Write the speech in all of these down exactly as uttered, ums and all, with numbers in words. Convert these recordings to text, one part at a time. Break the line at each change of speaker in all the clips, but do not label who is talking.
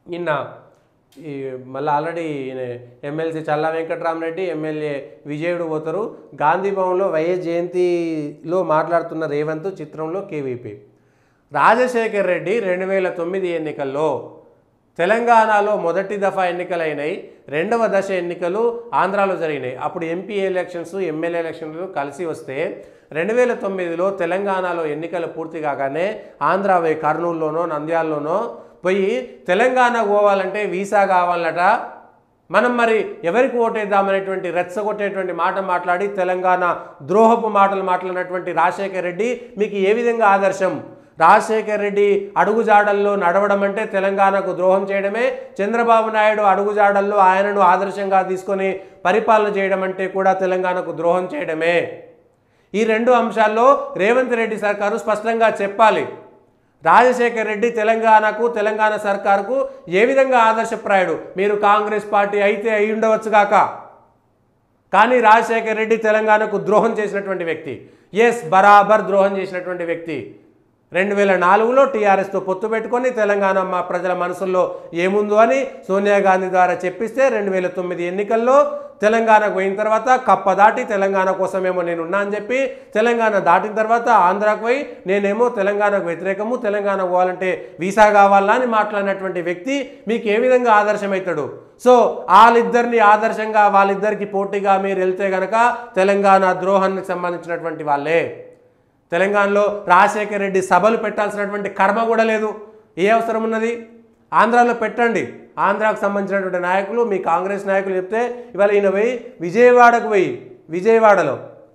నిన్న ఈ మళ్ళీ already MLC Challa Venkatrami Reddy MLA Vijayudu పోతారు. గాంధీ భవన్లో వైఎస్ జయంతిలో మాట్లాడుతున్న రేవంత్, చిత్రంలో కేవీపీ. రాజశేఖర్ రెడ్డి రెండు వేల తొమ్మిది ఎన్నికల్లో తెలంగాణలో మొదటి దఫా ఎన్నికలైనాయి, రెండవ దశ ఎన్నికలు ఆంధ్రాలో జరిగినాయి. అప్పుడు ఎంపీ ఎలక్షన్స్, ఎమ్మెల్యే ఎలక్షన్లు కలిసి వస్తే రెండు వేల తొమ్మిదిలో తెలంగాణలో ఎన్నికలు పూర్తి కాగానే ఆంధ్ర పోయి కర్నూలులోనో నంద్యాలలోనో పోయి తెలంగాణ పోవాలంటే వీసా కావాలట, మనం మరి ఎవరికి ఓటేద్దామనేటువంటి రెచ్చగొట్టేటువంటి మాట మాట్లాడి తెలంగాణ ద్రోహపు మాటలు మాట్లాడినటువంటి రాజశేఖర్ రెడ్డి మీకు ఏ విధంగా ఆదర్శం? రాజశేఖర్ రెడ్డి అడుగుజాడల్లో నడవడం అంటే తెలంగాణకు ద్రోహం చేయడమే. చంద్రబాబు నాయుడు అడుగుజాడల్లో ఆయనను ఆదర్శంగా తీసుకొని పరిపాలన చేయడం అంటే కూడా తెలంగాణకు ద్రోహం చేయడమే. ఈ రెండు అంశాల్లో రేవంత్ రెడ్డి సర్కారు స్పష్టంగా చెప్పాలి. రాజశేఖర్ రెడ్డి తెలంగాణకు, తెలంగాణ సర్కారుకు ఏ విధంగా ఆదర్శప్రాయుడు? మీరు కాంగ్రెస్ పార్టీ అయితే అయి ఉండవచ్చుగాక, కానీ రాజశేఖర్ రెడ్డి తెలంగాణకు ద్రోహం చేసినటువంటి వ్యక్తి. ఎస్, బరాబర్ ద్రోహం చేసినటువంటి వ్యక్తి. రెండు వేల నాలుగులో టీఆర్ఎస్తో పొత్తు పెట్టుకొని తెలంగాణ మా ప్రజల మనసుల్లో ఏముందో అని సోనియా గాంధీ ద్వారా చెప్పిస్తే రెండు వేల తొమ్మిది ఎన్నికల్లో తెలంగాణకు పోయిన తర్వాత కప్ప దాటి తెలంగాణ కోసమేమో నేను ఉన్నా అని చెప్పి తెలంగాణ దాటిన తర్వాత ఆంధ్రాకు పోయి నేనేమో తెలంగాణకు వ్యతిరేకము, తెలంగాణ పోవాలంటే వీసా కావాలా అని మాట్లాడినటువంటి వ్యక్తి మీకు ఏ విధంగా ఆదర్శమవుతాడు? సో వాళ్ళిద్దరిని ఆదర్శంగా, వాళ్ళిద్దరికి పోటీగా మీరు వెళ్తే గనక తెలంగాణ ద్రోహానికి సంబంధించినటువంటి వాళ్ళే. తెలంగాణలో రాజశేఖర్ రెడ్డి సభలు పెట్టాల్సినటువంటి కర్మ కూడా లేదు. ఏ అవసరం ఉన్నది? ఆంధ్రాలో పెట్టండి. ఆంధ్రాకు సంబంధించినటువంటి నాయకులు, మీ కాంగ్రెస్ నాయకులు చెప్తే ఇవాళ ఈయన పోయి విజయవాడకు పోయి విజయవాడలో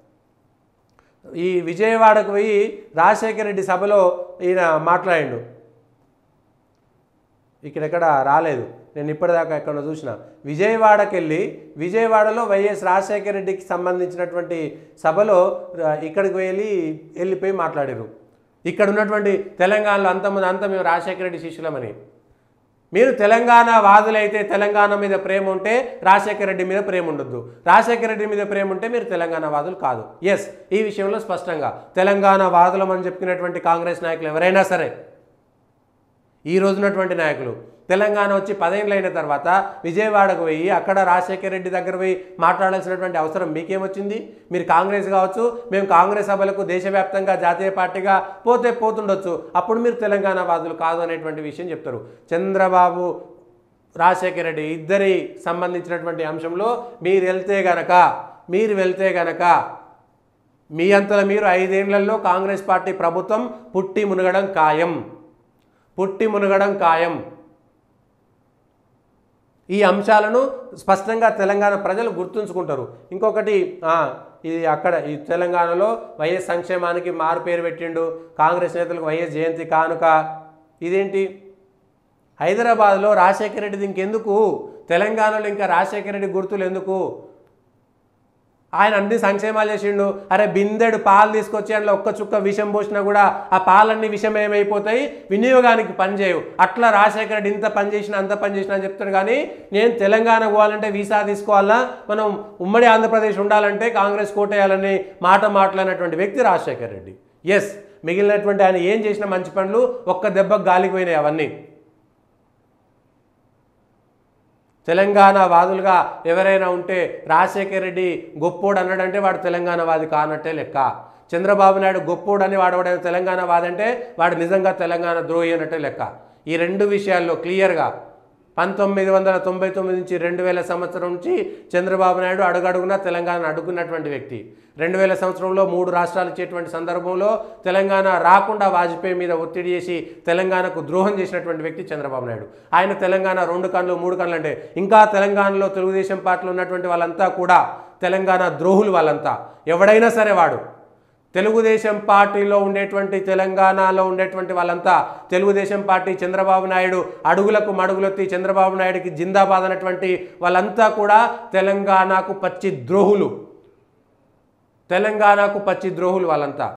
ఈ విజయవాడకు పోయి రాజశేఖర్ రెడ్డి సభలో ఈయన మాట్లాడిండు. ఇక్కడెక్కడ రాలేదు, నేను ఇప్పటిదాకా ఎక్కడ చూసిన. విజయవాడకి వెళ్ళి విజయవాడలో వైఎస్ రాజశేఖర రెడ్డికి సంబంధించినటువంటి సభలో ఇక్కడికి వెళ్ళి వెళ్ళిపోయి మాట్లాడారు. ఇక్కడ ఉన్నటువంటి తెలంగాణలో అంతమంది అంతా మేము రాజశేఖర రెడ్డి శిష్యులమని. మీరు తెలంగాణ వాదులైతే తెలంగాణ మీద ప్రేమ ఉంటే రాజశేఖర రెడ్డి మీద ప్రేమ ఉండొద్దు, రాజశేఖర రెడ్డి మీద ప్రేమ ఉంటే మీరు తెలంగాణ వాదులు కాదు. ఎస్, ఈ విషయంలో స్పష్టంగా తెలంగాణ వాదులమని చెప్పుకునేటువంటి కాంగ్రెస్ నాయకులు ఎవరైనా సరే, ఈ రోజున్నటువంటి నాయకులు తెలంగాణ వచ్చి పదేళ్ళు అయిన తర్వాత విజయవాడకు పోయి అక్కడ రాజశేఖర రెడ్డి దగ్గర పోయి మాట్లాడాల్సినటువంటి అవసరం మీకేమొచ్చింది? మీరు కాంగ్రెస్ కావచ్చు, మేము కాంగ్రెస్ సభలకు దేశవ్యాప్తంగా జాతీయ పార్టీగా పోతే పోతుండొచ్చు, అప్పుడు మీరు తెలంగాణ వాదులు కాదు అనేటువంటి విషయం చెప్తారు. చంద్రబాబు, రాజశేఖర రెడ్డి ఇద్దరి సంబంధించినటువంటి అంశంలో మీరు వెళ్తే గనక మీరు వెళ్తే గనక మీ అంతలో మీరు ఐదేళ్లలో కాంగ్రెస్ పార్టీ ప్రభుత్వం పుట్టి మునగడం ఖాయం, పుట్టి మునగడం ఖాయం. ఈ అంశాలను స్పష్టంగా తెలంగాణ ప్రజలు గుర్తుంచుకుంటారు. ఇంకొకటి, ఇది అక్కడ ఈ తెలంగాణలో వైఎస్ సంక్షేమానికి మారు పేరు పెట్టిండు, కాంగ్రెస్ నేతలకు వైఎస్ జయంతి కానుక. ఇదేంటి? హైదరాబాద్లో రాజశేఖర రెడ్డిది ఇంకెందుకు? తెలంగాణలో ఇంకా రాజశేఖర రెడ్డి గుర్తులు ఎందుకు? ఆయన అన్ని సంక్షేమాలు చేసిండు. అరే బిందెడు పాలు తీసుకొచ్చి అందులో ఒక్క చుక్క విషం పోసినా కూడా ఆ పాలన్నీ విషం ఏమైపోతాయి, వినియోగానికి పనిచేయవు. అట్లా రాజశేఖర రెడ్డి ఇంత పని చేసినా అంత పని చేసినా అని చెప్తాడు. కానీ నేను తెలంగాణ పోవాలంటే వీసా తీసుకోవాలా, మనం ఉమ్మడి ఆంధ్రప్రదేశ్ ఉండాలంటే కాంగ్రెస్ కోటేయాలని మాట మాట్లాడినటువంటి వ్యక్తి రాజశేఖర రెడ్డి. ఎస్, మిగిలినటువంటి ఆయన ఏం చేసిన మంచి పనులు ఒక్క దెబ్బకు గాలికి పోయినాయి అవన్నీ. తెలంగాణ వాదులుగా ఎవరైనా ఉంటే రాజశేఖర రెడ్డి గొప్పోడు అన్నాడంటే వాడు తెలంగాణ వాది కానట్టే లెక్క. చంద్రబాబు నాయుడు గొప్పోడు అని వాడవాడు తెలంగాణ వాది అంటే వాడు నిజంగా తెలంగాణ ద్రోహి అన్నట్టే లెక్క. ఈ రెండు విషయాల్లో క్లియర్గా పంతొమ్మిది వందల తొంభై తొమ్మిది నుంచి రెండు వేల సంవత్సరం నుంచి చంద్రబాబు నాయుడు అడుగడుగునా తెలంగాణ అడుగున్నటువంటి వ్యక్తి. రెండు వేల సంవత్సరంలో మూడు రాష్ట్రాలు ఇచ్చేటువంటి సందర్భంలో తెలంగాణ రాకుండా వాజ్పేయి మీద ఒత్తిడి చేసి తెలంగాణకు ద్రోహం చేసినటువంటి వ్యక్తి చంద్రబాబు నాయుడు. ఆయన తెలంగాణ రెండు కళ్ళు మూడు కళ్ళు అంటే ఇంకా తెలంగాణలో తెలుగుదేశం పార్టీలో ఉన్నటువంటి వాళ్ళంతా కూడా తెలంగాణ ద్రోహులు. వాళ్ళంతా ఎవడైనా సరే వాడు తెలుగుదేశం పార్టీలో ఉండేటువంటి తెలంగాణలో ఉండేటువంటి వాళ్ళంతా తెలుగుదేశం పార్టీ, చంద్రబాబు నాయుడు అడుగులకు మడుగులెత్తి చంద్రబాబు నాయుడికి జిందాబాద్ అన్నటువంటి వాళ్ళంతా కూడా తెలంగాణకు పచ్చి ద్రోహులు, తెలంగాణకు పచ్చి ద్రోహులు వాళ్ళంతా.